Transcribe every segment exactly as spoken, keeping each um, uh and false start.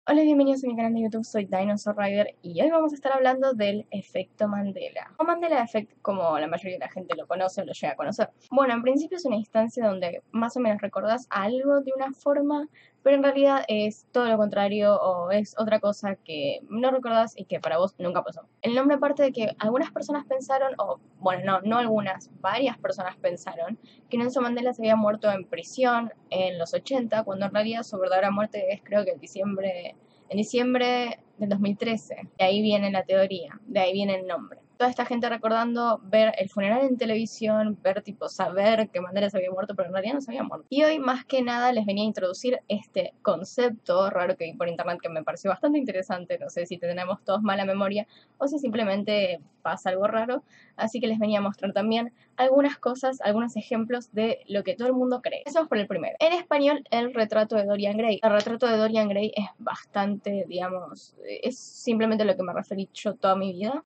Hola, bienvenidos a mi canal de YouTube, soy Dinosaur Rider y hoy vamos a estar hablando del efecto Mandela. O Mandela Effect, como la mayoría de la gente lo conoce o lo llega a conocer. Bueno, en principio es una instancia donde más o menos recordás algo de una forma, pero en realidad es todo lo contrario o es otra cosa que no recordás y que para vos nunca pasó. El nombre parte de que algunas personas pensaron, o bueno, no, no algunas, varias personas pensaron que Nelson Mandela se había muerto en prisión en los ochenta, cuando en realidad su verdadera muerte es creo que en diciembre en diciembre del dos mil trece. De ahí viene la teoría, de ahí viene el nombre. Toda esta gente recordando ver el funeral en televisión, ver tipo saber que Mandela se había muerto, pero en realidad no se había muerto. Y hoy más que nada les venía a introducir este concepto raro que vi por internet que me pareció bastante interesante. No sé si tenemos todos mala memoria o si simplemente pasa algo raro. Así que les venía a mostrar también algunas cosas, algunos ejemplos de lo que todo el mundo cree. Empezamos por el primero. En español, el retrato de Dorian Gray. El retrato de Dorian Gray es bastante, digamos, es simplemente lo que me referí yo toda mi vida.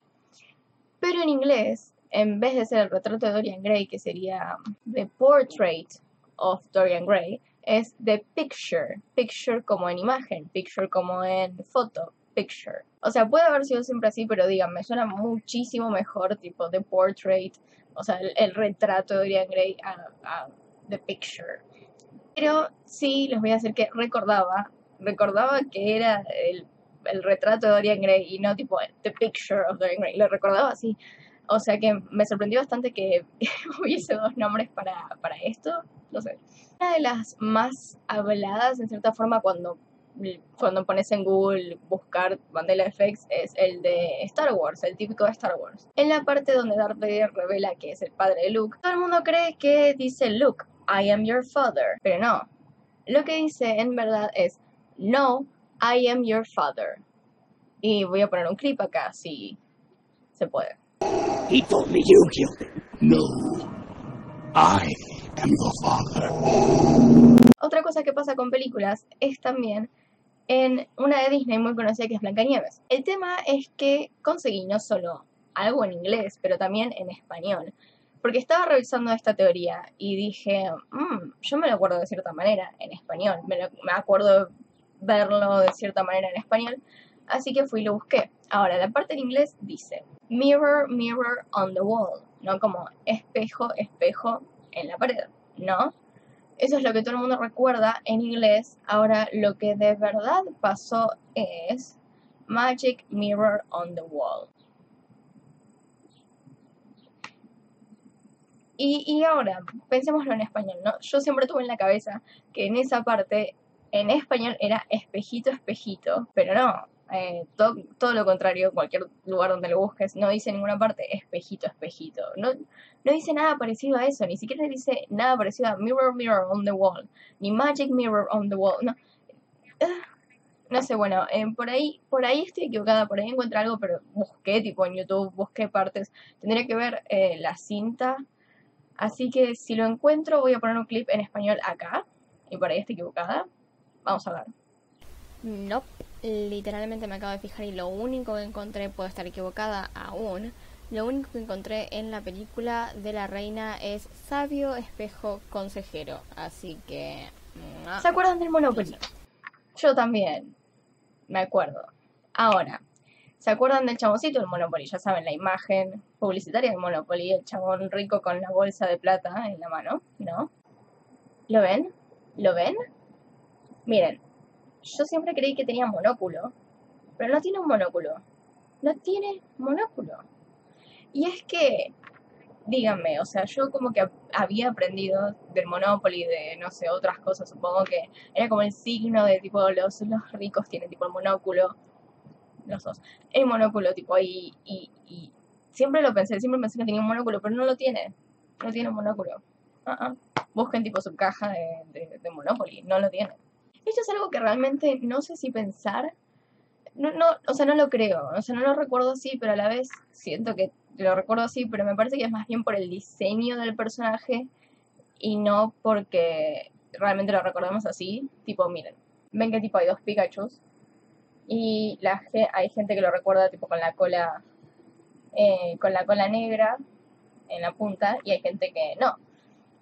Pero en inglés, en vez de ser el retrato de Dorian Gray, que sería The Portrait of Dorian Gray, es The Picture. Picture como en imagen, picture como en foto, picture. O sea, puede haber sido siempre así, pero díganme, suena muchísimo mejor tipo The Portrait, o sea, el, el retrato de Dorian Gray a, a The Picture. Pero sí, les voy a decir que recordaba, recordaba que era el, el retrato de Dorian Gray y no tipo The Picture of Dorian Gray, lo recordaba así. O sea que me sorprendió bastante que hubiese dos nombres para, para esto, no sé. Una de las más habladas, en cierta forma, cuando, cuando pones en Google buscar Mandela Effects, es el de Star Wars, el típico de Star Wars. En la parte donde Darth Vader revela que es el padre de Luke, todo el mundo cree que dice Luke, I am your father, pero no. Lo que dice en verdad es, no, I am your father. Y voy a poner un clip acá, si se puede. He told me you killed him. No, I am your father. Otra cosa que pasa con películas es también en una de Disney muy conocida que es Blancanieves. El tema es que conseguí no solo algo en inglés, pero también en español. Porque estaba revisando esta teoría y dije, mmm, yo me lo acuerdo de cierta manera en español. Me, lo, me acuerdo verlo de cierta manera en español. Así que fui y lo busqué. Ahora, la parte en inglés dice, mirror, mirror on the wall. No como espejo, espejo en la pared. No. Eso es lo que todo el mundo recuerda en inglés. Ahora, lo que de verdad pasó es Magic Mirror on the Wall. Y, y ahora, pensémoslo en español, ¿no? Yo siempre tuve en la cabeza que en esa parte, en español era espejito, espejito, pero no. Eh, todo, todo lo contrario, cualquier lugar donde lo busques, no dice en ninguna parte espejito, espejito. No, no dice nada parecido a eso, ni siquiera dice nada parecido a mirror, mirror on the wall, ni magic mirror on the wall. No, no sé, bueno, eh, por ahí por ahí estoy equivocada, por ahí encuentro algo, pero busqué tipo en YouTube, busqué partes. Tendría que ver eh, la cinta. Así que si lo encuentro voy a poner un clip en español acá. Y por ahí estoy equivocada. Vamos a ver. No, literalmente me acabo de fijar y lo único que encontré, puedo estar equivocada aún, lo único que encontré en la película de la reina es sabio, espejo, consejero. Así que... ¿Se acuerdan del Monopoly? Yo también me acuerdo. Ahora, ¿se acuerdan del chaboncito del Monopoly? Ya saben, la imagen publicitaria del Monopoly, el chabón rico con la bolsa de plata en la mano, ¿no? ¿Lo ven? ¿Lo ven? Miren, yo siempre creí que tenía monóculo, pero no tiene un monóculo. No tiene monóculo. Y es que, díganme, o sea, yo como que había aprendido del Monopoly, de no sé, otras cosas, supongo que era como el signo de tipo, los, los ricos tienen tipo el monóculo, los dos, el monóculo tipo ahí, y, y siempre lo pensé, siempre pensé que tenía un monóculo, pero no lo tiene, no tiene un monóculo. Uh-uh. Busquen tipo su caja de, de, de Monopoly, no lo tiene. Esto es algo que realmente no sé si pensar, no, no, o sea, no lo creo, o sea, no lo recuerdo así, pero a la vez siento que lo recuerdo así, pero me parece que es más bien por el diseño del personaje y no porque realmente lo recordemos así. Tipo, miren, ven que tipo hay dos Pikachus y la, hay gente que lo recuerda tipo con la cola, eh, con la cola negra en la punta y hay gente que no.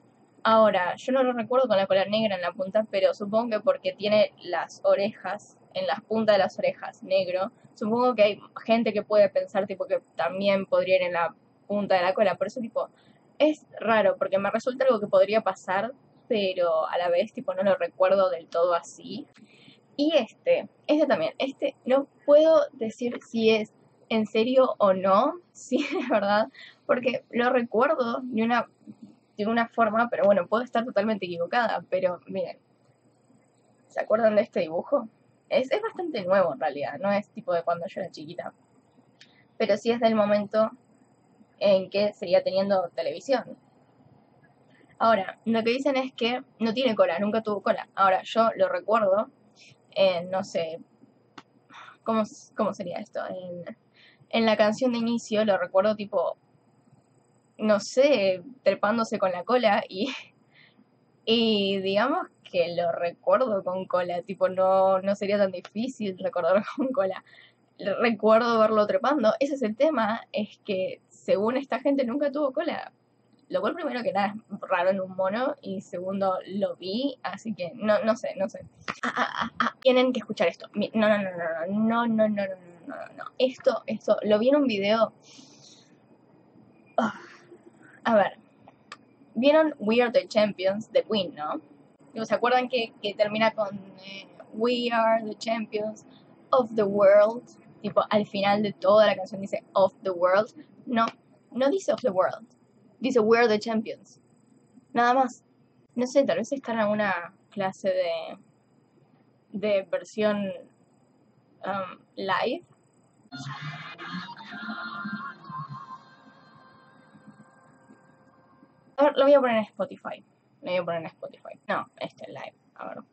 Ahora, yo no lo recuerdo con la cola negra en la punta, pero supongo que porque tiene las orejas en las puntas de las orejas negro, supongo que hay gente que puede pensar tipo que también podría ir en la punta de la cola, por eso tipo es raro porque me resulta algo que podría pasar, pero a la vez tipo no lo recuerdo del todo así. Y este, este también, este no puedo decir si es en serio o no, si es verdad, porque lo recuerdo de una, de una forma, pero bueno, puedo estar totalmente equivocada, pero miren, ¿se acuerdan de este dibujo? Es, es bastante nuevo en realidad, no es tipo de cuando yo era chiquita, pero sí es del momento en que seguía teniendo televisión. Ahora, lo que dicen es que no tiene cola, nunca tuvo cola. Ahora, yo lo recuerdo en, no sé, ¿cómo, cómo sería esto? En, en la canción de inicio lo recuerdo tipo, no sé, trepándose con la cola y, y digamos que lo recuerdo con cola, tipo, no, no sería tan difícil recordarlo con cola. Recuerdo verlo trepando. Ese es el tema, es que según esta gente nunca tuvo cola. Lo cual primero que nada es raro en un mono y segundo lo vi, así que no, no sé, no sé. Ah, ah, ah, ah, tienen que escuchar esto. No, no, no, no, no, no, no, no, no, no, no. Esto, esto, lo vi en un video. Oh, a ver, ¿vieron We Are the Champions de Queen, no? ¿Se acuerdan que, que termina con eh, We Are the Champions of the World? Tipo, al final de toda la canción dice of the world. No, no dice of the world. Dice We Are the Champions. Nada más. No sé, tal vez están en alguna clase de, de versión um, live. A ver, lo voy a poner en Spotify. Lo voy a poner en Spotify. No, este es live. A ver.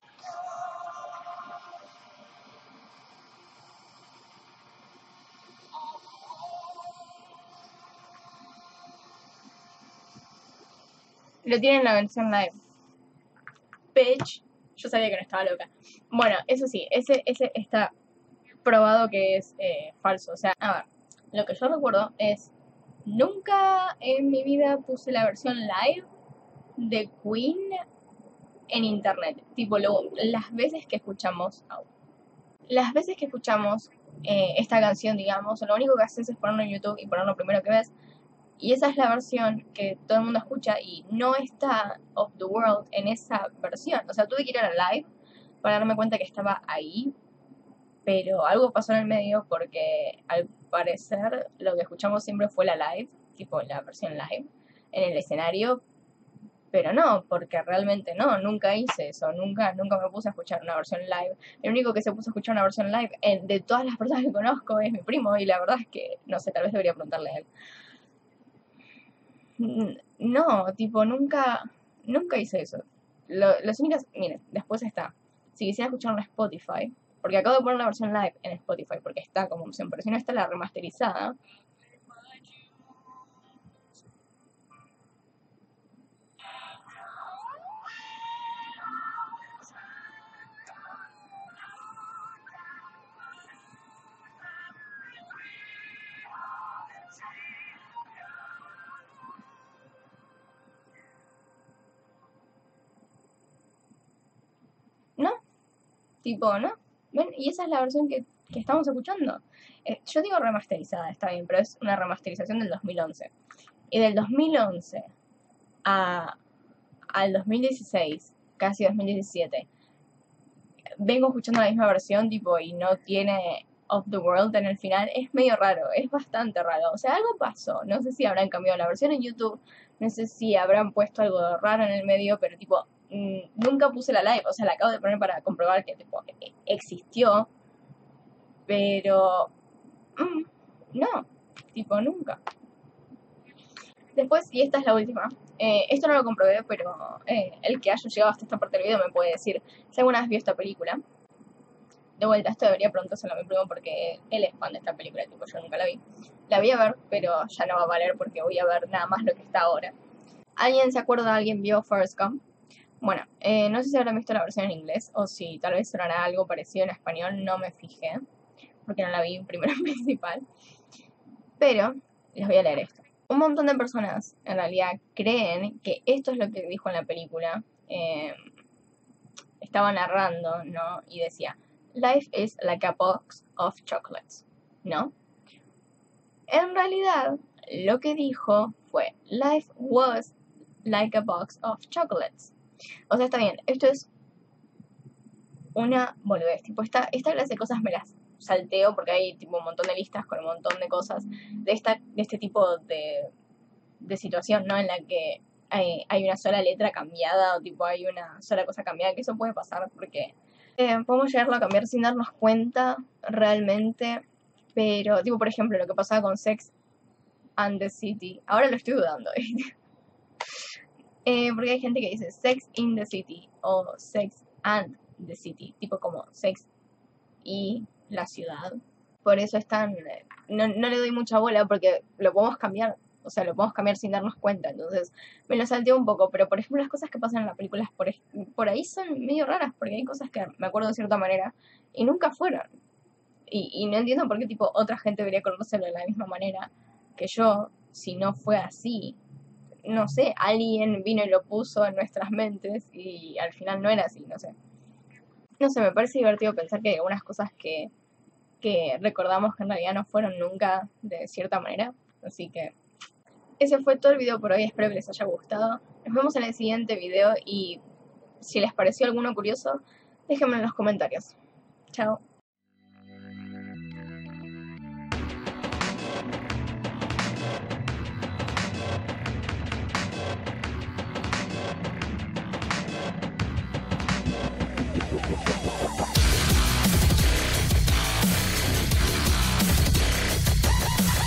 Lo tienen en la versión live. Bitch. Yo sabía que no estaba loca. Bueno, eso sí, ese, ese está probado que es eh, falso. O sea, a ver, lo que yo recuerdo es, nunca en mi vida puse la versión live de Queen en internet. Tipo, lo, las veces que escuchamos, las veces que escuchamos eh, esta canción, digamos, lo único que haces es ponerlo en YouTube y ponerlo primero que ves. Y esa es la versión que todo el mundo escucha y no está Of the World en esa versión. O sea, tuve que ir a la live para darme cuenta que estaba ahí, pero algo pasó en el medio porque al parecer lo que escuchamos siempre fue la live, tipo la versión live, en el escenario, pero no, porque realmente no, nunca hice eso, nunca, nunca me puse a escuchar una versión live. El único que se puso a escuchar una versión live en, de todas las personas que conozco es mi primo y la verdad es que, no sé, tal vez debería preguntarle a él. No, tipo, nunca, nunca hice eso. Lo, las únicas, miren, después está, si quisiera escucharlo en Spotify, porque acabo de poner la versión live en Spotify, porque está como opción, pero si no está la remasterizada. ¿No? Tipo, ¿no? ¿Ven? Y esa es la versión que, que estamos escuchando. Eh, yo digo remasterizada, está bien, pero es una remasterización del dos mil once. Y del dos mil once a, al dos mil dieciséis, casi dos mil diecisiete, vengo escuchando la misma versión, tipo, y no tiene Of the World en el final. Es medio raro, es bastante raro. O sea, algo pasó. No sé si habrán cambiado la versión en YouTube, no sé si habrán puesto algo raro en el medio, pero tipo, mmm, nunca puse la live. O sea, la acabo de poner para comprobar que tipo, existió, pero mmm, no, tipo, nunca. Después, y esta es la última, eh, esto no lo comprobé, pero eh, el que haya llegado hasta esta parte del video me puede decir si alguna vez vio esta película. De vuelta, esto debería preguntárselo a mi primo porque él es fan de esta película, tipo, yo nunca la vi. La voy a ver, pero ya no va a valer porque voy a ver nada más lo que está ahora. ¿Alguien se acuerda? ¿Alguien vio Forrest Gump? Bueno, eh, no sé si habrán visto la versión en inglés o si tal vez sonará algo parecido en español, no me fijé, porque no la vi primero en principal. Pero les voy a leer esto. Un montón de personas en realidad creen que esto es lo que dijo en la película. Eh, estaba narrando, ¿no? Y decía, life is like a box of chocolates, ¿no? En realidad, lo que dijo fue, life was like a box of chocolates. O sea, está bien, esto es una boludez, tipo, esta, esta clase de cosas me las salteo porque hay tipo un montón de listas con un montón de cosas de, esta, de este tipo de, de situación, ¿no? En la que hay, hay una sola letra cambiada o tipo hay una sola cosa cambiada, que eso puede pasar porque eh, podemos llegarlo a cambiar sin darnos cuenta realmente, pero tipo, por ejemplo, lo que pasaba con Sex and the City, ahora lo estoy dudando, eh, porque hay gente que dice Sex in the City o Sex and the City, tipo como Sex y la ciudad. Por eso es tan... No, no le doy mucha bola porque lo podemos cambiar. O sea, lo podemos cambiar sin darnos cuenta. Entonces me lo salteo un poco. Pero por ejemplo las cosas que pasan en las películas por, por ahí son medio raras. Porque hay cosas que me acuerdo de cierta manera y nunca fueron. Y, y no entiendo por qué tipo otra gente debería acordárselo de la misma manera que yo. Si no fue así. No sé, alguien vino y lo puso en nuestras mentes y al final no era así, no sé. No sé, me parece divertido pensar que hay algunas cosas que, que recordamos que en realidad no fueron nunca de cierta manera. Así que ese fue todo el video por hoy, espero que les haya gustado. Nos vemos en el siguiente video y si les pareció alguno curioso, déjenme en los comentarios. Chao.